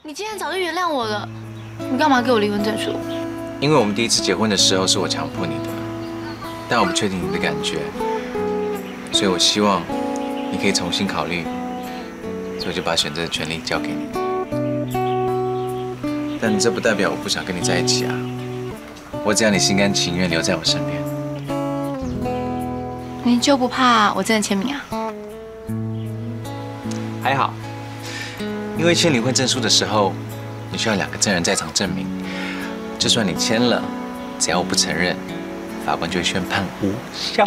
你既然早就原谅我了，你干嘛给我离婚证书？ 因为我们第一次结婚的时候是我强迫你的，但我不确定你的感觉，所以我希望你可以重新考虑，所以我就把选择的权利交给你。但这不代表我不想跟你在一起啊，我只要你心甘情愿留在我身边。 你就不怕我真的签名啊？ 还好，因为签离婚证书的时候，你需要2个证人在场证明。就算你签了，只要我不承认，法官就会宣判无效。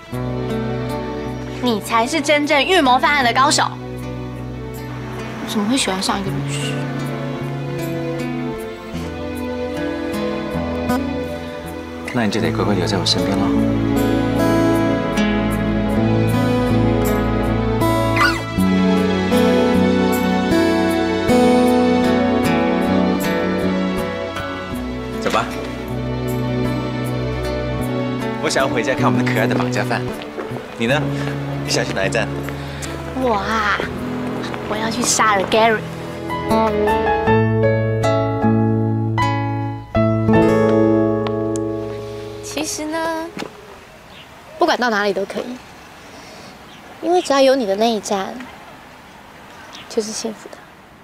你才是真正预谋犯案的高手。怎么会喜欢上一个律师？ 那你就得乖乖留在我身边了。走吧，我想要回家看我们的可爱的绑架犯。你呢？你想去哪一站？ 我啊，我要去杀了 Gary。其实呢，不管到哪里都可以，因为只要有你的那一站，就是幸福的。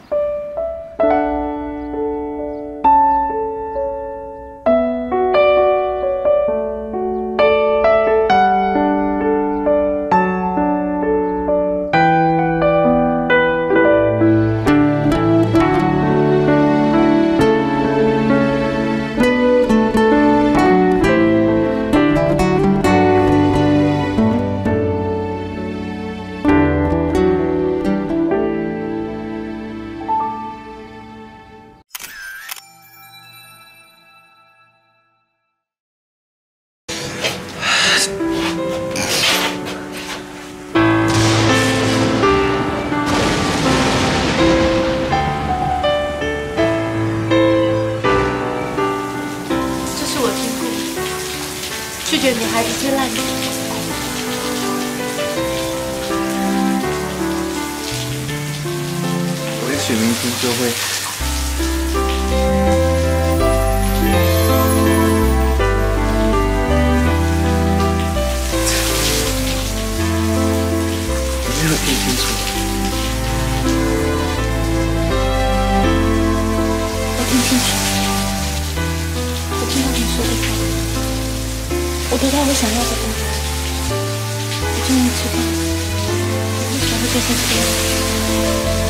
拒绝女孩子最烂的。 我也许明天就会。你没有听清楚。 我听清楚，我听到你说的话。我得到我想要的答案，我终于知道我为什么会变成这样。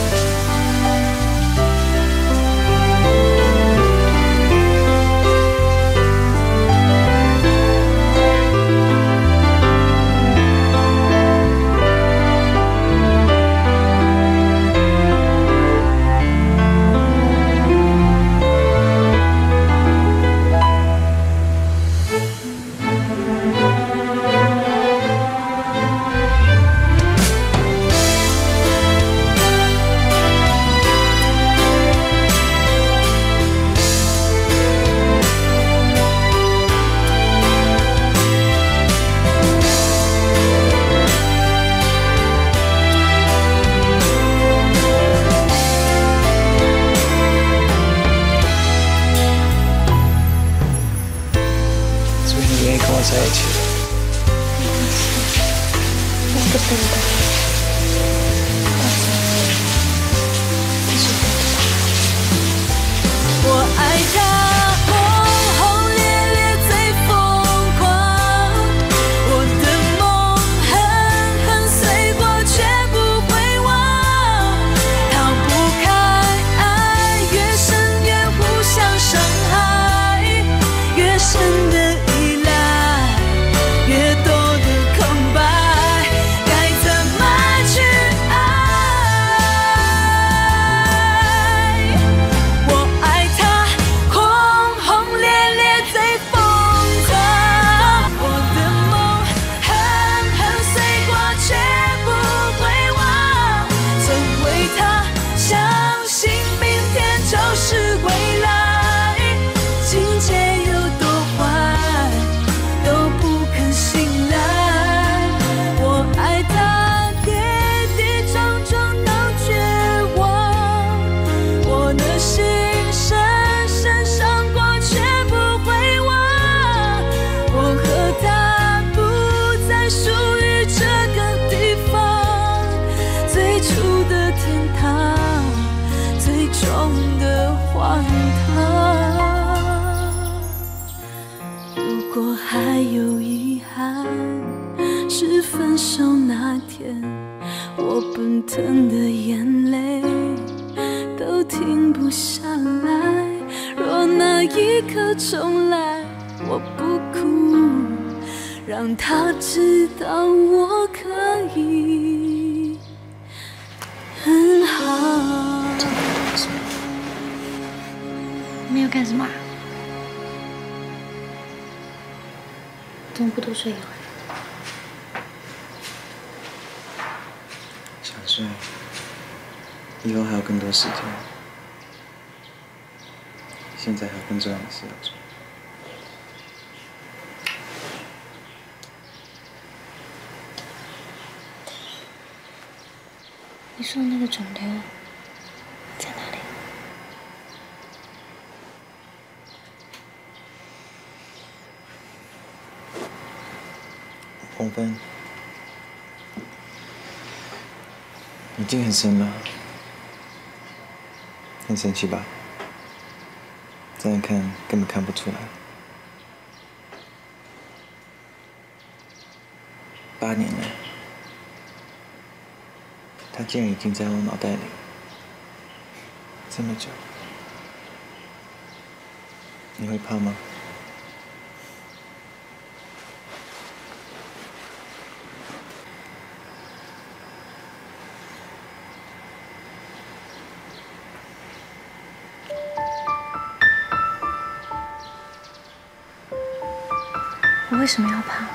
跟我在一起了。 那是个笨蛋。但是，这是我的答案。我爱他，轰轰烈烈最疯狂。我的梦狠狠碎过，却不会忘。逃不开爱，越深越互相伤害，越深的。 中的荒唐。如果还有遗憾，是分手那天，我奔腾的眼泪都停不下来。若那一刻重来，我不哭，让他知道我可以很好。 没有干什么啊？怎么不多睡一会儿？ 想睡，以后还有更多时间。现在还有更重要的事要做。 你说的那个肿瘤在哪里 ？5公分，已经很深了，很神奇吧？这样看根本看不出来。8年了，它竟然已经在我脑袋里这么久。你会怕吗？ 我为什么要怕？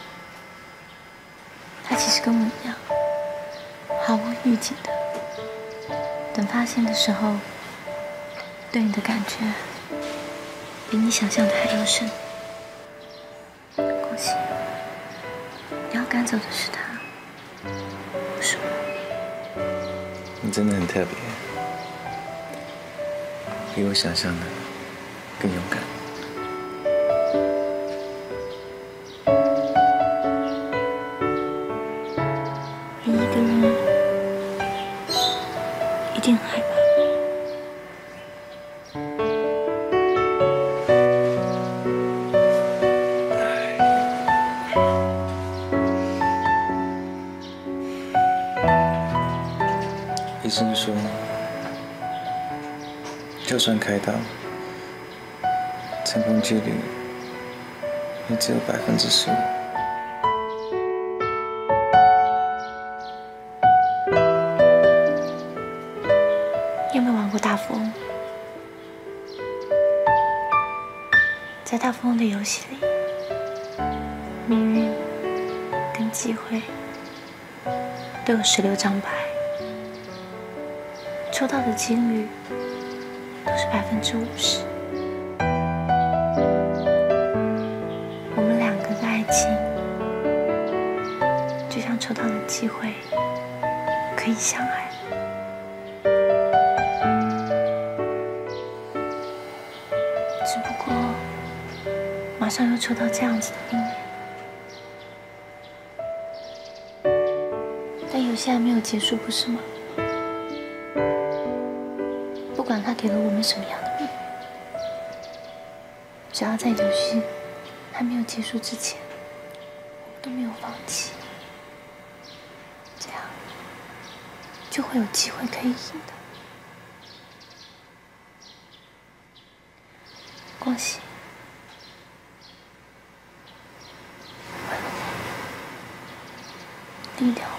他其实跟我一样，毫无预警的。等发现的时候，对你的感觉比你想象的还要深。恭喜，你要赶走的是他，不是我。 你真的很特别，比我想象的更勇敢。 你一个人一定很害怕。 医生说，就算开刀，成功几率也只有15%。 你有没有玩过大富翁？在大富翁的游戏里，命运跟机会都有16张牌。抽到的几率都是50%。我们2个的爱情，就像抽到的机会，可以相爱。只不过，马上又抽到这样子的命运。但游戏还没有结束，不是吗？不管他给了我们什么样的命运，只要在游戏还没有结束之前，我们都没有放弃，这样就会有机会可以赢的。恭喜，为了我，另一条